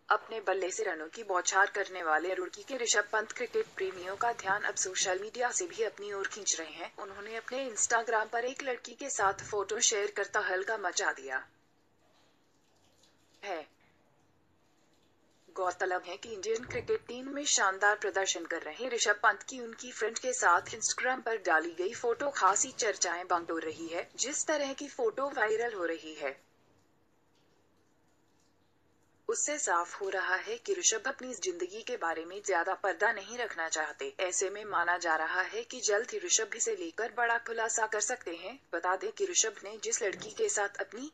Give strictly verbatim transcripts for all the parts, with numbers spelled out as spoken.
अपने बल्ले से रनों की बौछार करने वाले रुड़की के ऋषभ पंत क्रिकेट प्रेमियों का ध्यान अब सोशल मीडिया से भी अपनी ओर खींच रहे हैं। उन्होंने अपने इंस्टाग्राम पर एक लड़की के साथ फोटो शेयर करता हल्का मचा दिया है। गौरतलब है कि इंडियन क्रिकेट टीम में शानदार प्रदर्शन कर रहे ऋषभ पंत की उनकी फ्रेंड के साथ इंस्टाग्राम पर डाली गई फोटो खासी चर्चाएं बटोर रही है। जिस तरह की फोटो वायरल हो रही है, उससे साफ हो रहा है कि ऋषभ अपनी जिंदगी के बारे में ज्यादा पर्दा नहीं रखना चाहते। ऐसे में माना जा रहा है कि जल्द ही ऋषभ इसे लेकर बड़ा खुलासा कर सकते हैं। बता दें कि ऋषभ ने जिस लड़की के साथ अपनी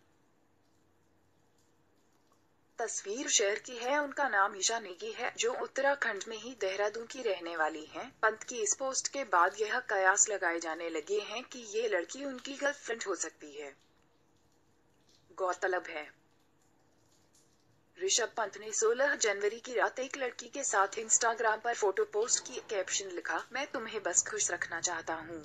तस्वीर शेयर की है, उनका नाम ईशा नेगी है, जो उत्तराखंड में ही देहरादून की रहने वाली हैं। पंत की इस पोस्ट के बाद यह कयास लगाए जाने लगे हैं कि ये लड़की उनकी गर्लफ्रेंड हो सकती है। गौरतलब है, ऋषभ पंत ने सोलह जनवरी की रात एक लड़की के साथ इंस्टाग्राम पर फोटो पोस्ट की। कैप्शन लिखा, मैं तुम्हें बस खुश रखना चाहता हूँ,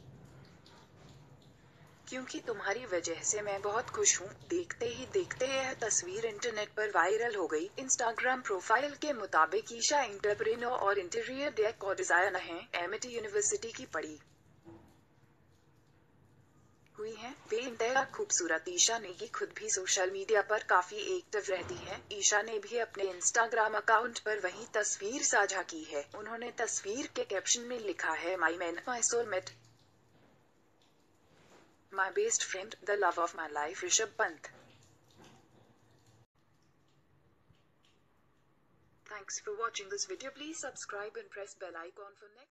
क्योंकि तुम्हारी वजह से मैं बहुत खुश हूँ। देखते ही देखते यह तस्वीर इंटरनेट पर वायरल हो गई। इंस्टाग्राम प्रोफाइल के मुताबिक ईशा एंटरप्रेन्योर और इंटीरियर डेकोर डिजाइनर हैं। एमिटी यूनिवर्सिटी की पढ़ी हुई हैं। बेइंतहा खूबसूरत ईशा नेगी खुद भी सोशल मीडिया पर काफी एक्टिव रहती हैं। ईशा ने भी अपने इंस्टाग्राम अकाउंट पर वही तस्वीर साझा की है। उन्होंने तस्वीर के कैप्शन में लिखा है, my man, my soulmate, my best friend, the love of my life, Rishabh Pant. Thanks for watching this video. Please subscribe and press bell icon for next